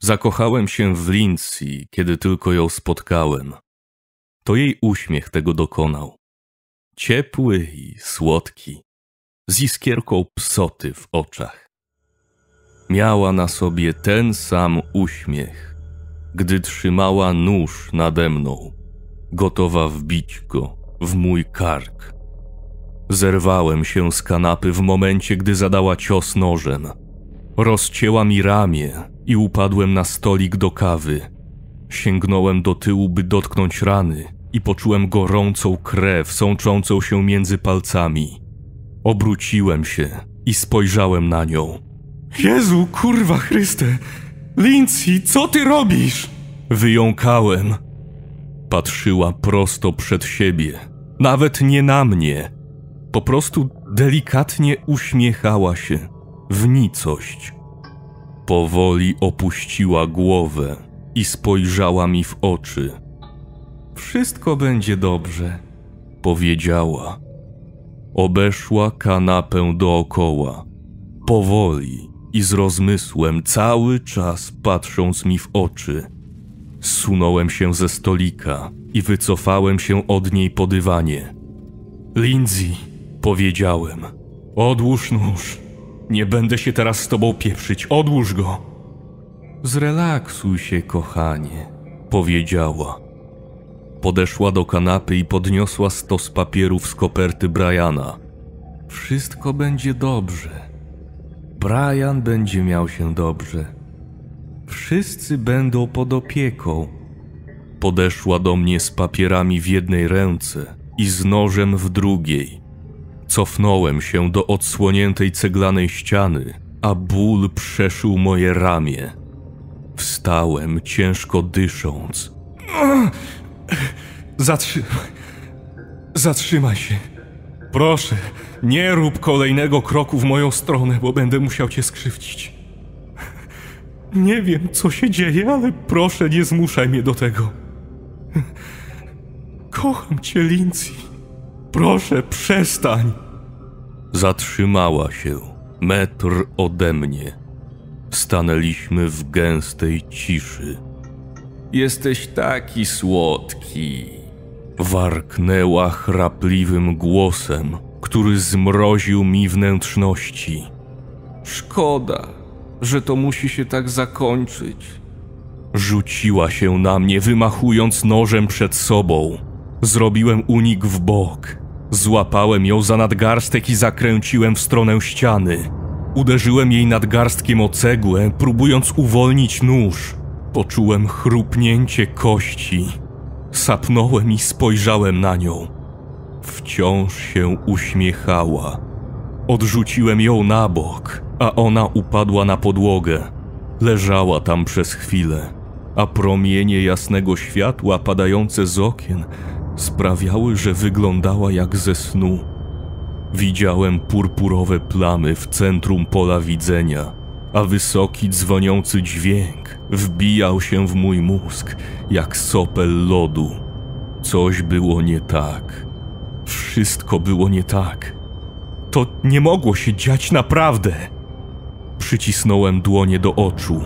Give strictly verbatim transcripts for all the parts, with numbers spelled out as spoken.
Zakochałem się w Lindsay, kiedy tylko ją spotkałem. To jej uśmiech tego dokonał. Ciepły i słodki, z iskierką psoty w oczach. Miała na sobie ten sam uśmiech, gdy trzymała nóż nade mną, gotowa wbić go w mój kark. Zerwałem się z kanapy w momencie, gdy zadała cios nożem. Rozcięła mi ramię i upadłem na stolik do kawy. Sięgnąłem do tyłu, by dotknąć rany i poczułem gorącą krew sączącą się między palcami. Obróciłem się i spojrzałem na nią. Jezu, kurwa Chryste! Lindsay, co ty robisz? Wyjąkałem. Patrzyła prosto przed siebie. Nawet nie na mnie. Po prostu delikatnie uśmiechała się w nicość. Powoli opuściła głowę i spojrzała mi w oczy. Wszystko będzie dobrze, powiedziała. Obeszła kanapę dookoła, powoli i z rozmysłem, cały czas patrząc mi w oczy. Zsunąłem się ze stolika i wycofałem się od niej po dywanie. Lindsay, powiedziałem, odłóż nóż. Nie będę się teraz z tobą pieprzyć, odłóż go. Zrelaksuj się, kochanie, powiedziała. Podeszła do kanapy i podniosła stos papierów z koperty Briana. Wszystko będzie dobrze. Brian będzie miał się dobrze. Wszyscy będą pod opieką. Podeszła do mnie z papierami w jednej ręce i z nożem w drugiej. Cofnąłem się do odsłoniętej ceglanej ściany, a ból przeszył moje ramię. Wstałem, ciężko dysząc. Zatrzymaj. Zatrzymaj się. Proszę, nie rób kolejnego kroku w moją stronę, bo będę musiał cię skrzywdzić. Nie wiem, co się dzieje, ale proszę, nie zmuszaj mnie do tego. Kocham cię, Lindsay. Proszę, przestań. Zatrzymała się, metr ode mnie. Stanęliśmy w gęstej ciszy. Jesteś taki słodki. Warknęła chrapliwym głosem, który zmroził mi wnętrzności. Szkoda, że to musi się tak zakończyć. Rzuciła się na mnie, wymachując nożem przed sobą. Zrobiłem unik w bok. Złapałem ją za nadgarstek i zakręciłem w stronę ściany. Uderzyłem jej nadgarstkiem o cegłę, próbując uwolnić nóż. Poczułem chrupnięcie kości. Sapnąłem i spojrzałem na nią. Wciąż się uśmiechała. Odrzuciłem ją na bok, a ona upadła na podłogę. Leżała tam przez chwilę, a promienie jasnego światła padające z okien sprawiały, że wyglądała jak ze snu. Widziałem purpurowe plamy w centrum pola widzenia, a wysoki, dzwoniący dźwięk wbijał się w mój mózg jak sopel lodu. Coś było nie tak. Wszystko było nie tak. To nie mogło się dziać naprawdę. Przycisnąłem dłonie do oczu.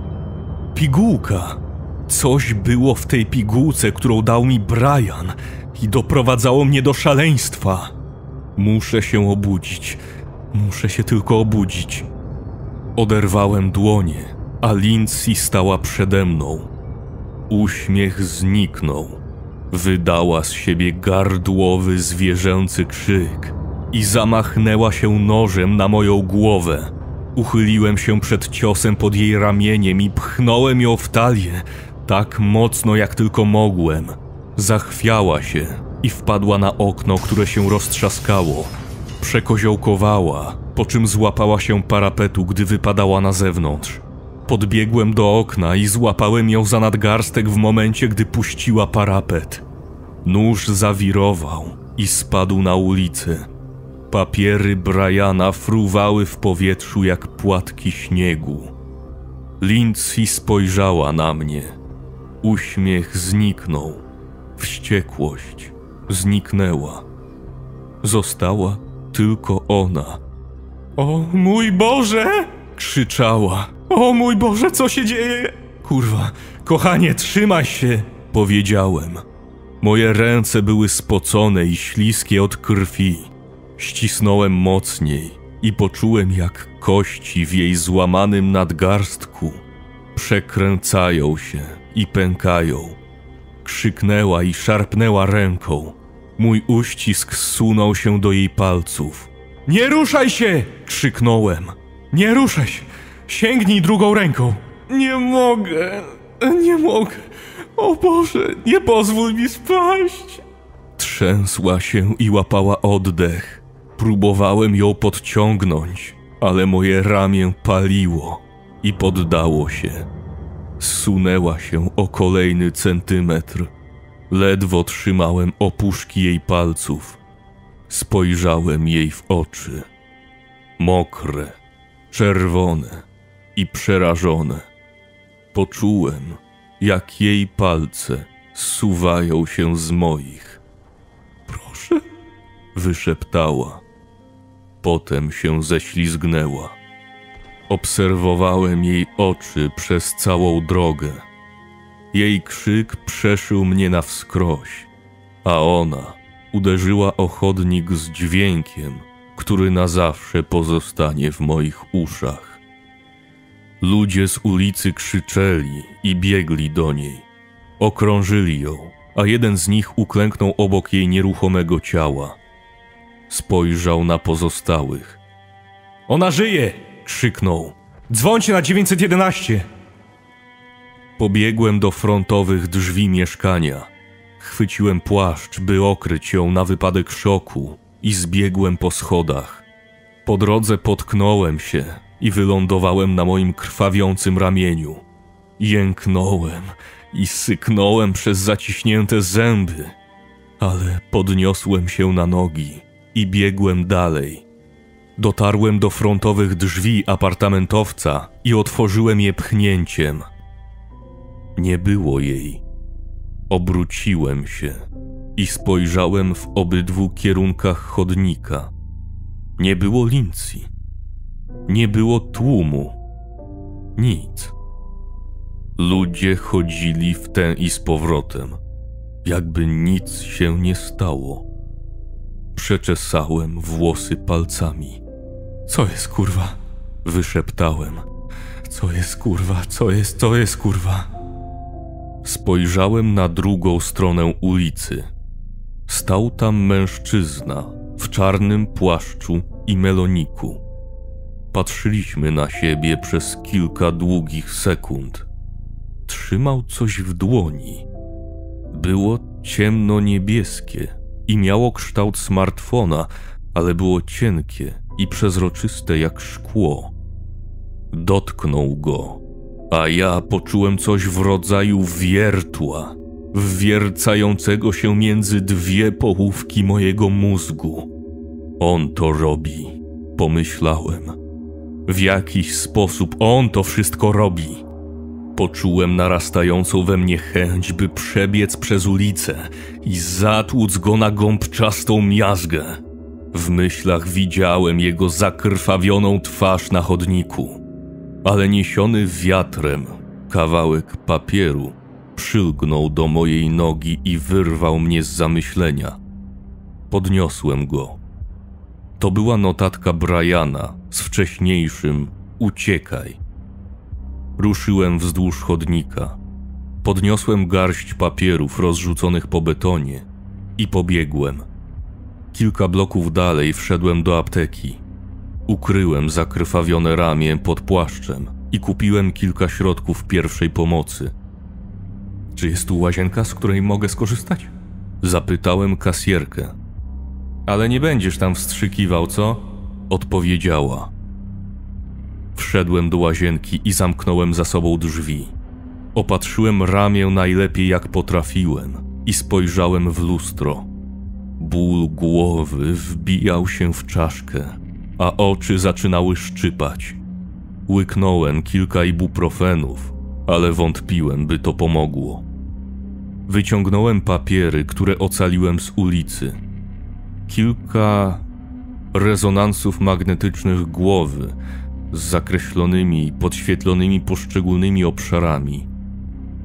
Pigułka. Coś było w tej pigułce, którą dał mi Brian i doprowadzało mnie do szaleństwa. Muszę się obudzić. Muszę się tylko obudzić. Oderwałem dłonie, a Lindsay stała przede mną. Uśmiech zniknął. Wydała z siebie gardłowy, zwierzęcy krzyk i zamachnęła się nożem na moją głowę. Uchyliłem się przed ciosem pod jej ramieniem i pchnąłem ją w talię tak mocno, jak tylko mogłem. Zachwiała się i wpadła na okno, które się roztrzaskało. Przekoziołkowała, po czym złapała się parapetu, gdy wypadała na zewnątrz. Podbiegłem do okna i złapałem ją za nadgarstek w momencie, gdy puściła parapet. Nóż zawirował i spadł na ulicę. Papiery Briana fruwały w powietrzu jak płatki śniegu. Lindsay spojrzała na mnie. Uśmiech zniknął. Wściekłość zniknęła. Została tylko ona. O mój Boże! Krzyczała. O mój Boże, co się dzieje? Kurwa, kochanie, trzymaj się, powiedziałem. Moje ręce były spocone i śliskie od krwi. Ścisnąłem mocniej i poczułem, jak kości w jej złamanym nadgarstku przekręcają się i pękają. Krzyknęła i szarpnęła ręką. Mój uścisk zsunął się do jej palców. Nie ruszaj się! Krzyknąłem. Nie ruszaj się! Sięgnij drugą ręką! Nie mogę! Nie mogę! O Boże, nie pozwól mi spaść! Trzęsła się i łapała oddech. Próbowałem ją podciągnąć, ale moje ramię paliło i poddało się. Zsunęła się o kolejny centymetr. Ledwo trzymałem opuszki jej palców. Spojrzałem jej w oczy. Mokre, czerwone i przerażone. Poczułem, jak jej palce zsuwają się z moich. Proszę, wyszeptała. Potem się ześlizgnęła. Obserwowałem jej oczy przez całą drogę. Jej krzyk przeszył mnie na wskroś, a ona uderzyła o chodnik z dźwiękiem, który na zawsze pozostanie w moich uszach. Ludzie z ulicy krzyczeli i biegli do niej. Okrążyli ją, a jeden z nich uklęknął obok jej nieruchomego ciała. Spojrzał na pozostałych. Ona żyje! Krzyknął. Dzwońcie na dziewięćset jedenaście! Pobiegłem do frontowych drzwi mieszkania. Chwyciłem płaszcz, by okryć ją na wypadek szoku i zbiegłem po schodach. Po drodze potknąłem się i wylądowałem na moim krwawiącym ramieniu. Jęknąłem i syknąłem przez zaciśnięte zęby, ale podniosłem się na nogi i biegłem dalej. Dotarłem do frontowych drzwi apartamentowca i otworzyłem je pchnięciem. Nie było jej. Obróciłem się i spojrzałem w obydwu kierunkach chodnika. Nie było Lindsay. Nie było tłumu. Nic. Ludzie chodzili w tę i z powrotem, jakby nic się nie stało. Przeczesałem włosy palcami. Co jest, kurwa? Wyszeptałem. Co jest, kurwa? Co jest, co jest, kurwa? Spojrzałem na drugą stronę ulicy. Stał tam mężczyzna w czarnym płaszczu i meloniku. Patrzyliśmy na siebie przez kilka długich sekund. Trzymał coś w dłoni. Było ciemno-niebieskie i miało kształt smartfona, ale było cienkie i przezroczyste jak szkło. Dotknął go, a ja poczułem coś w rodzaju wiertła, wwiercającego się między dwie połówki mojego mózgu. On to robi, pomyślałem. W jakiś sposób on to wszystko robi. Poczułem narastającą we mnie chęć, by przebiec przez ulicę i zatłuc go na gąbczastą miazgę. W myślach widziałem jego zakrwawioną twarz na chodniku, ale niesiony wiatrem kawałek papieru przylgnął do mojej nogi i wyrwał mnie z zamyślenia. Podniosłem go. To była notatka Briana z wcześniejszym „Uciekaj”. Ruszyłem wzdłuż chodnika. Podniosłem garść papierów rozrzuconych po betonie i pobiegłem. Kilka bloków dalej wszedłem do apteki. Ukryłem zakrwawione ramię pod płaszczem i kupiłem kilka środków pierwszej pomocy. Czy jest tu łazienka, z której mogę skorzystać? Zapytałem kasjerkę. Ale nie będziesz tam wstrzykiwał, co? Odpowiedziała. Wszedłem do łazienki i zamknąłem za sobą drzwi. Opatrzyłem ramię najlepiej jak potrafiłem i spojrzałem w lustro. Ból głowy wbijał się w czaszkę, a oczy zaczynały szczypać. Łyknąłem kilka ibuprofenów, ale wątpiłem, by to pomogło. Wyciągnąłem papiery, które ocaliłem z ulicy. Kilka rezonansów magnetycznych głowy z zakreślonymi, podświetlonymi poszczególnymi obszarami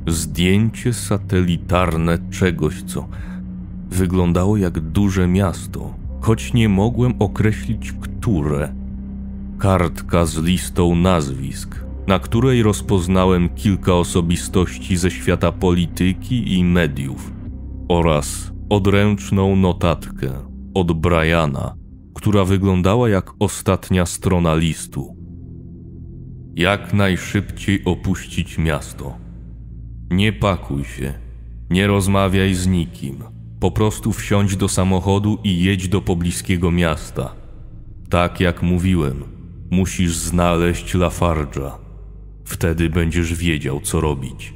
Zdjęcie satelitarne czegoś, co wyglądało jak duże miasto, choć nie mogłem określić, które. Kartka z listą nazwisk, na której rozpoznałem kilka osobistości ze świata polityki i mediów oraz odręczną notatkę od Briana, która wyglądała jak ostatnia strona listu. Jak najszybciej opuścić miasto. Nie pakuj się, nie rozmawiaj z nikim. Po prostu wsiądź do samochodu i jedź do pobliskiego miasta. Tak jak mówiłem, musisz znaleźć Lafarge'a. Wtedy będziesz wiedział, co robić.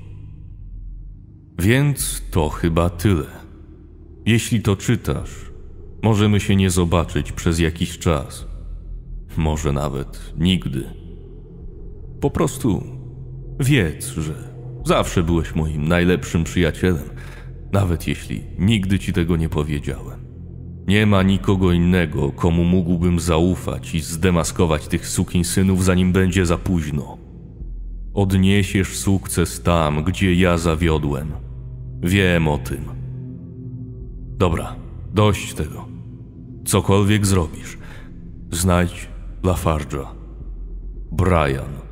Więc to chyba tyle. Jeśli to czytasz, możemy się nie zobaczyć przez jakiś czas. Może nawet nigdy. Po prostu wiedz, że zawsze byłeś moim najlepszym przyjacielem, nawet jeśli nigdy ci tego nie powiedziałem. Nie ma nikogo innego, komu mógłbym zaufać i zdemaskować tych sukinsynów, zanim będzie za późno. Odniesiesz sukces tam, gdzie ja zawiodłem. Wiem o tym. Dobra, dość tego. Cokolwiek zrobisz, znajdź Lafarge'a. Brian.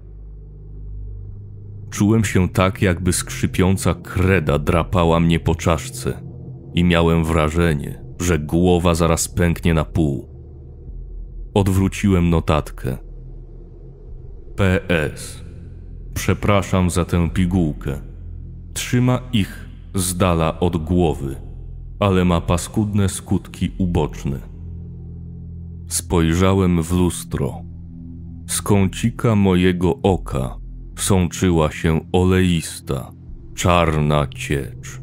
Czułem się tak, jakby skrzypiąca kreda drapała mnie po czaszce i miałem wrażenie, że głowa zaraz pęknie na pół. Odwróciłem notatkę. P S. Przepraszam za tę pigułkę. Trzyma ich z dala od głowy, ale ma paskudne skutki uboczne. Spojrzałem w lustro. Z kącika mojego oka sączyła się oleista, czarna ciecz.